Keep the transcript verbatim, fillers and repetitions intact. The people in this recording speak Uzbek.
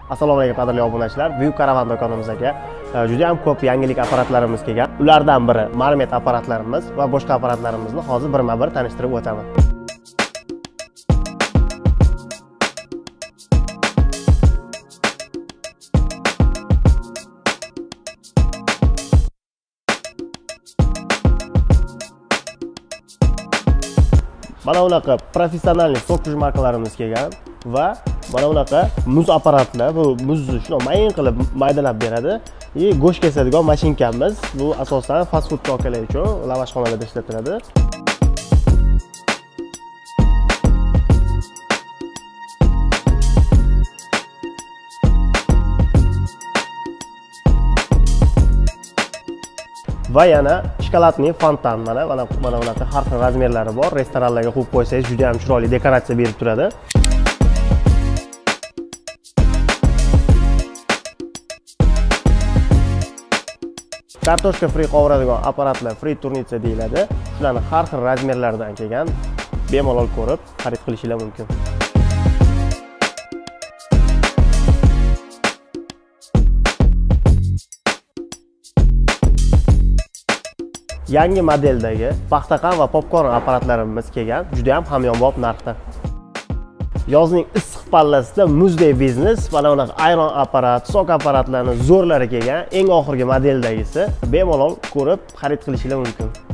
Assalomu alaykum qadrli obunachilar. Buyuk Karavan do'konimizga juda ham ko'p yangilik apparatlarimiz kelgan. Ulardan biri Marmet apparatlarimiz va boshqa apparatlarimizni hozir birma-bir tanishtirib o'taman. Mana bunaqa professionalniy so'kish markalarimiz kelgan va mana bunaqa muz apparatlar, bu muzni shunday mayin qilib maydalab beradi. И go'sht kesadigan mashinkamiz. Bu asosan fast food tokalar uchun lavashxonalarda ishlatiladi. Va yana shokoladli fontan, mana mana mana bunaqa har xil razmerlari bor. Restoranlarga qo'yib qo'ysangiz juda ham chiroyli dekoratsiya berib turadi. Kartoshka free qovuradigan apparatlar free turnica deyiladi. Shularni har xil razmerlardan kelgan, bemalol ko'rib xarid qilishingiz mumkin. Yangi modeldagi paxtaqan va popkorn apparatlarimiz kelgan, juda ham hamyonbop narxda. Yozning issiq pallasida muzdek biznes, mana bunaqa ayron apparat, sok apparatlarning zo'rlari kelgan, eng oxirgi modeldagisi bemalol ko'rib xarid qilishingiz mumkin.